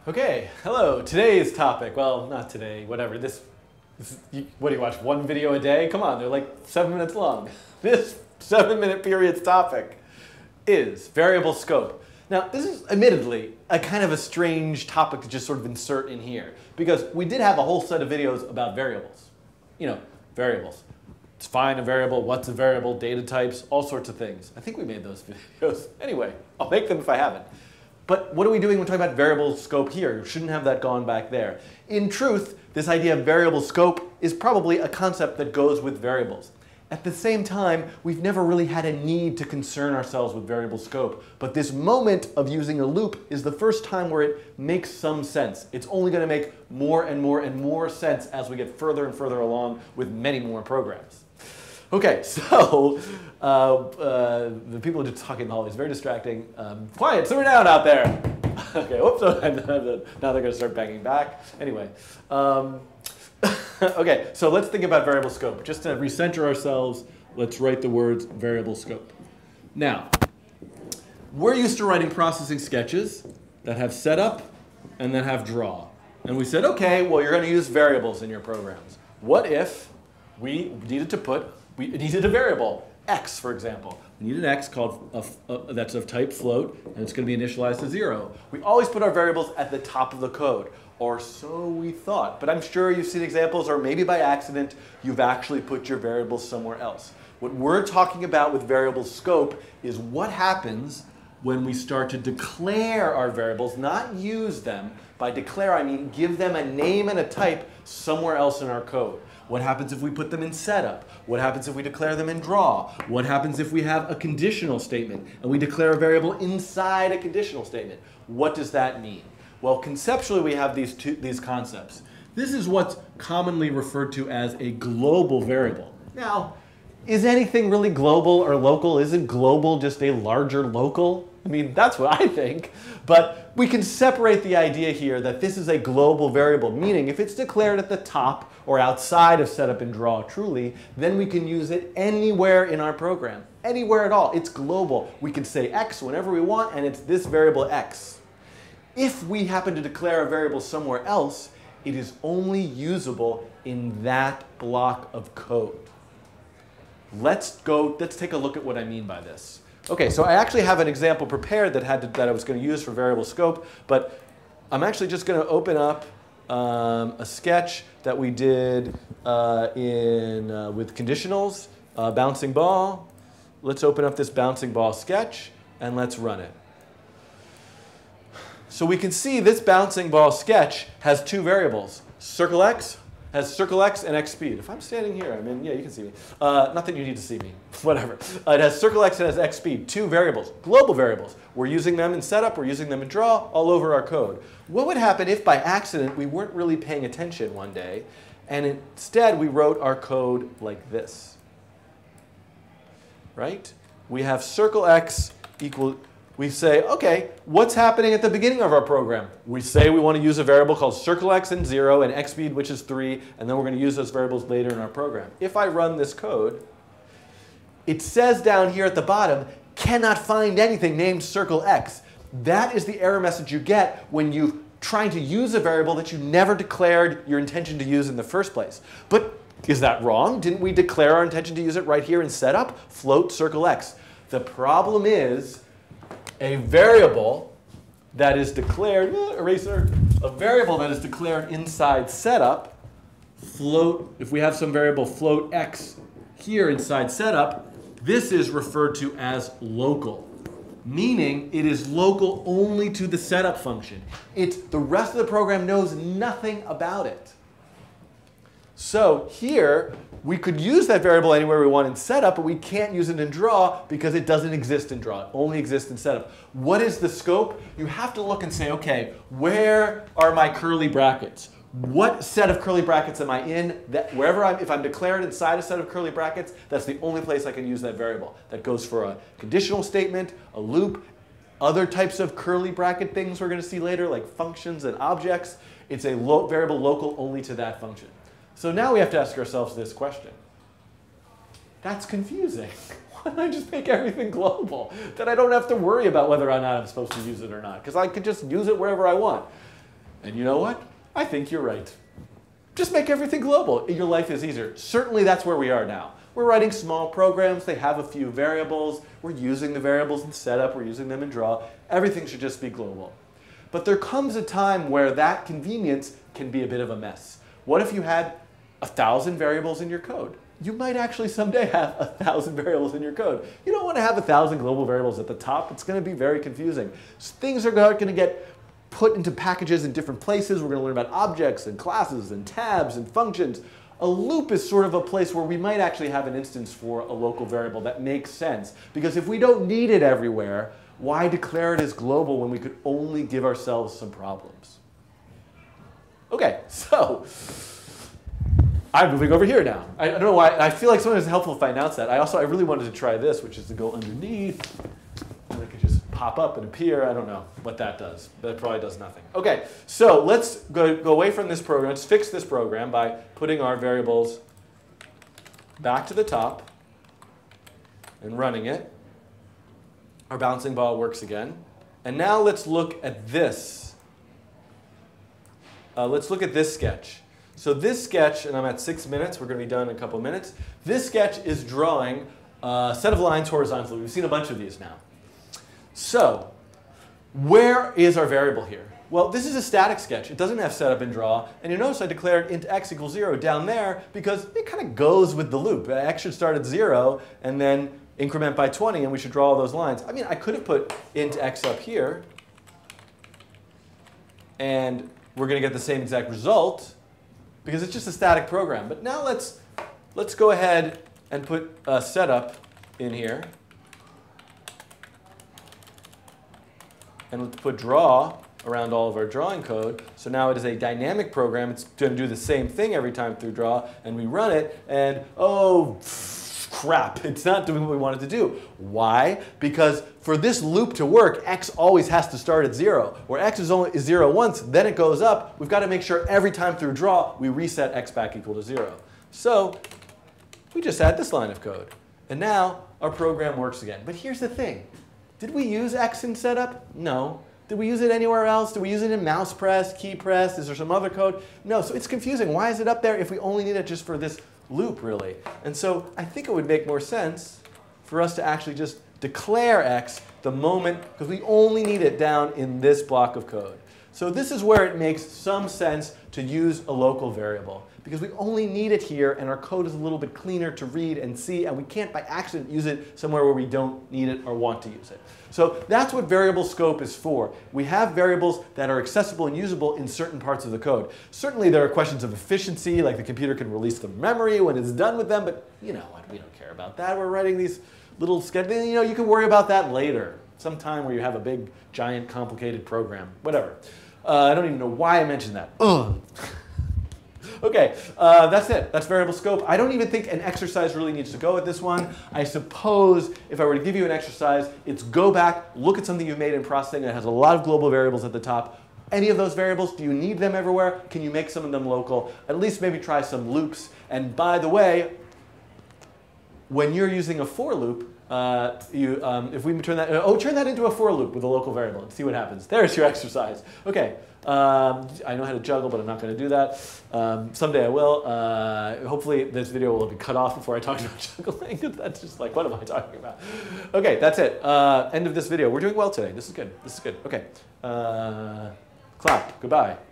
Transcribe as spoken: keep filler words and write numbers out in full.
Okay, hello. Today's topic, well, not today, whatever. This, this you, what do you watch, one video a day? Come on, they're like seven minutes long. This seven minute period's topic is variable scope. Now, this is admittedly a kind of a strange topic to just sort of insert in here, because we did have a whole set of videos about variables. You know, variables. Define a variable, what's a variable, data types, all sorts of things. I think we made those videos. Anyway, I'll make them if I haven't. But what are we doing when we're talking about variable scope here? You shouldn't have that gone back there. In truth, this idea of variable scope is probably a concept that goes with variables. At the same time, we've never really had a need to concern ourselves with variable scope. But this moment of using a loop is the first time where it makes some sense. It's only going to make more and more and more sense as we get further and further along with many more programs. Okay, so uh, uh, the people who are talking in the hallway is very distracting. Um, quiet, simmer down out there. Okay, whoops, now they're going to start banging back. Anyway, um, okay, so let's think about variable scope. Just to recenter ourselves, let's write the words variable scope. Now, we're used to writing processing sketches that have setup and that have draw. And we said, okay, well, you're going to use variables in your programs. What if we needed to put We needed a variable, x, for example. We need an x called a, a, that's of type float, and it's going to be initialized to zero. We always put our variables at the top of the code, or so we thought. But I'm sure you've seen examples, or maybe by accident, you've actually put your variables somewhere else. What we're talking about with variable scope is what happens when we start to declare our variables, not use them. By declare, I mean give them a name and a type somewhere else in our code. What happens if we put them in setup? What happens if we declare them in draw? What happens if we have a conditional statement and we declare a variable inside a conditional statement? What does that mean? Well, conceptually, we have these two, these concepts. This is what's commonly referred to as a global variable. Now, is anything really global or local? Isn't global just a larger local? I mean, that's what I think. But we can separate the idea here that this is a global variable, meaning if it's declared at the top or outside of setup and draw truly, then we can use it anywhere in our program, anywhere at all. It's global. We can say x whenever we want, and it's this variable x. If we happen to declare a variable somewhere else, it is only usable in that block of code. Let's go, let's take a look at what I mean by this. Okay, so I actually have an example prepared that, had to, that I was going to use for variable scope, but I'm actually just going to open up um, a sketch that we did uh, in, uh, with conditionals, uh, bouncing ball. Let's open up this bouncing ball sketch and let's run it. So we can see this bouncing ball sketch has two variables. Circle x has circle x and x speed. If I'm standing here, I mean, yeah, you can see me. Uh, not that you need to see me, whatever. Uh, it has circle x and it has x speed, two variables, global variables. We're using them in setup, we're using them in draw, all over our code. What would happen if by accident we weren't really paying attention one day, and instead we wrote our code like this? Right? We have circle x equal, we say, okay, what's happening at the beginning of our program? We say we want to use a variable called circle x and zero and x speed, which is three, and then we're going to use those variables later in our program. If I run this code, it says down here at the bottom, cannot find anything named circle x. That is the error message you get when you're trying to use a variable that you never declared your intention to use in the first place. But is that wrong? Didn't we declare our intention to use it right here in setup? Float circle x. The problem is, a variable that is declared, eh, eraser, a variable that is declared inside setup, float, if we have some variable float x here inside setup, this is referred to as local, meaning it is local only to the setup function. It's, the rest of the program knows nothing about it. So here, we could use that variable anywhere we want in setup, but we can't use it in draw because it doesn't exist in draw. It only exists in setup. What is the scope? You have to look and say, okay, where are my curly brackets? What set of curly brackets am I in? That wherever I'm, if I'm declared inside a set of curly brackets, that's the only place I can use that variable. That goes for a conditional statement, a loop, other types of curly bracket things we're going to see later, like functions and objects. It's a lo- variable local only to that function. So now we have to ask ourselves this question. That's confusing. Why don't I just make everything global? Then I don't have to worry about whether or not I'm supposed to use it or not, because I could just use it wherever I want. And you know what? I think you're right. Just make everything global. Your life is easier. Certainly that's where we are now. We're writing small programs. They have a few variables. We're using the variables in setup. We're using them in draw. Everything should just be global. But there comes a time where that convenience can be a bit of a mess. What if you had a thousand variables in your code? You might actually someday have a thousand variables in your code. You don't want to have a thousand global variables at the top. It's going to be very confusing. So things are going to get put into packages in different places. We're going to learn about objects and classes and tabs and functions. A loop is sort of a place where we might actually have an instance for a local variable that makes sense. Because if we don't need it everywhere, why declare it as global when we could only give ourselves some problems? Okay, so I'm moving over here now. I, I don't know why. I feel like sometimes it's helpful if I announce that. I also, I really wanted to try this, which is to go underneath. And I could just pop up and appear. I don't know what that does. That probably does nothing. Okay, so let's go, go away from this program. Let's fix this program by putting our variables back to the top and running it. Our bouncing ball works again. And now let's look at this. Uh, let's look at this sketch. So this sketch, and I'm at six minutes. We're going to be done in a couple of minutes. This sketch is drawing a set of lines horizontally. We've seen a bunch of these now. So where is our variable here? Well, this is a static sketch. It doesn't have setup and draw. And you notice I declared int x equals zero down there because it kind of goes with the loop. X should start at zero and then increment by twenty, and we should draw all those lines. I mean, I could have put int x up here, and we're going to get the same exact result because it's just a static program. But now let's, let's go ahead and put a setup in here. And let's put draw around all of our drawing code. So now it is a dynamic program. It's going to do the same thing every time through draw. And we run it, and oh, crap, it's not doing what we want it to do. Why? Because for this loop to work, x always has to start at zero. Where x is only is zero once, then it goes up. We've got to make sure every time through draw, we reset x back equal to zero. So we just add this line of code. And now our program works again. But here's the thing. Did we use x in setup? No. Did we use it anywhere else? Did we use it in mouse press, key press? Is there some other code? No. So it's confusing. Why is it up there if we only need it just for this loop, really? And so I think it would make more sense for us to actually just declare x the moment, because we only need it down in this block of code. So this is where it makes some sense to use a local variable, because we only need it here, and our code is a little bit cleaner to read and see, and we can't by accident use it somewhere where we don't need it or want to use it. So that's what variable scope is for. We have variables that are accessible and usable in certain parts of the code. Certainly there are questions of efficiency, like the computer can release the memory when it's done with them, but you know what, we don't care about that. We're writing these little sketches. You know, you can worry about that later, sometime where you have a big, giant, complicated program, whatever. Uh, I don't even know why I mentioned that. Ugh. Okay, uh, that's it. That's variable scope. I don't even think an exercise really needs to go with this one. I suppose if I were to give you an exercise, it's go back, look at something you've made in processing that has a lot of global variables at the top. Any of those variables, do you need them everywhere? Can you make some of them local? At least maybe try some loops. And by the way, when you're using a for loop, uh, you, um, if we turn that, oh, turn that into a for loop with a local variable and see what happens. There's your exercise. Okay. Um, I know how to juggle, but I'm not going to do that. Um, someday I will. Uh, hopefully this video will be cut off before I talk about juggling. That's just like, what am I talking about? Okay, that's it. Uh, end of this video. We're doing well today. This is good. This is good. Okay. Uh, clap. Goodbye.